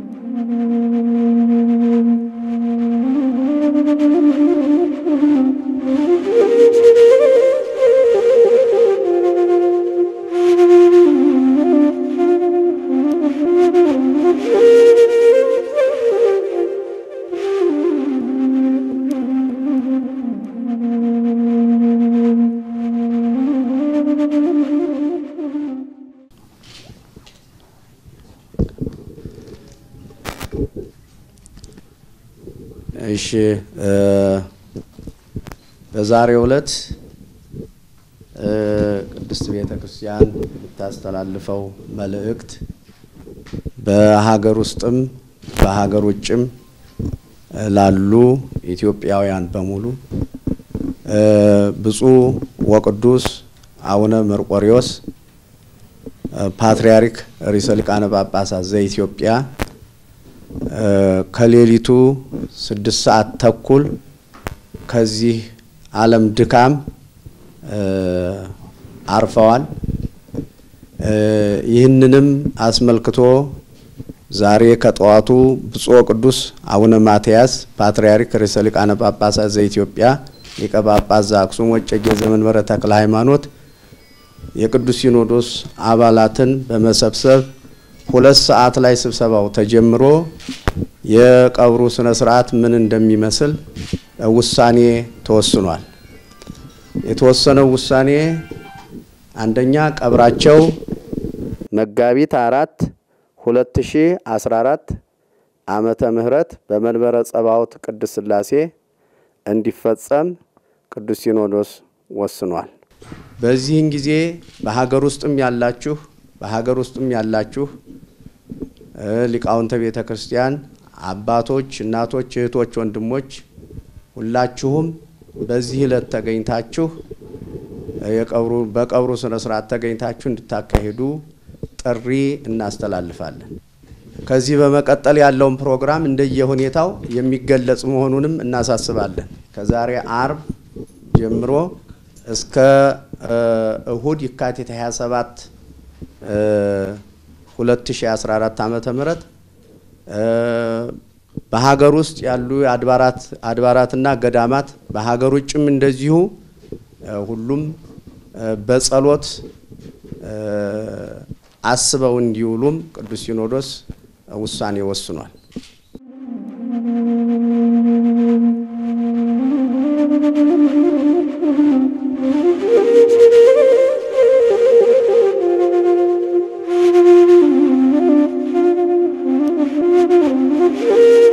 እሺ በዛሬው ዕለት ቅድስት ቤተክርስቲያን ታስተላልፈው መልእክት በሀገር ውስጥም በሀገር ውጭም ላሉ ኢትዮጵያውያን በሙሉ ብፁዕ ወቅዱስ አቡነ መርቆሬዎስ ፓትርያርክ ርዕሰ ሊቃነ ጳጳሳት ዘኢትዮጵያ ከሌሊቱ 6 ሰዓት ተኩል ከዚህ ዓለም ድካም አርፈዋል። ይህንንም አስመልክቶ ዛሬ ከጠዋቱ ብፁዕ ወቅዱስ አቡነ ማትያስ ፓትርያርክ ርዕሰ ሊቃነ ጳጳሳት ዘኢትዮጵያ ሊቀ ጳጳስ ዘአክሱም ወዕጨጌ ዘመንበረ ተክለ ሃይማኖት የቅዱስ ሲኖዶስ አባላትን በመሰብሰብ 2 ሰዓት ላይ ስብሰባው ተጀምሮ የቀብሩ ስነ ስርዓት ምን እንደሚመስል ውሳኔ ተወስኗል። የተወሰነው ውሳኔ አንደኛ ቀብራቸው መጋቢት 4 2014 ዓመተ ምህረት በመንበረ ጸባዖት ቅድስት ሥላሴ እንዲፈጸም ቅዱስ ሲኖዶስ ወስኗል። በዚህን ጊዜ በሀገር ውስጥም ያላችሁ ሊቃውንተ ቤተ ክርስቲያን አባቶች፣ እናቶች፣ እህቶች፣ ወንድሞች ሁላችሁም በዚህ ዕለት ተገኝታችሁ በቀብሩ ስነ ስርዓት ተገኝታችሁ እንድታካሂዱ ጥሪ እናስተላልፋለን። ከዚህ በመቀጠል ያለውን ፕሮግራም እንደየሁኔታው የሚገለጽ መሆኑንም እናሳስባለን። ከዛሬ አርብ ጀምሮ እስከ እሁድ የካቲት 27 2014 ዓመተ ምህረት በሀገር ውስጥ ያሉ አድባራትና ገዳማት በሀገር ውጭም እንደዚሁ ሁሉም በጸሎት አስበው እንዲውሉም ቅዱስ ሲኖዶስ ውሳኔ ወስኗል። Thank you.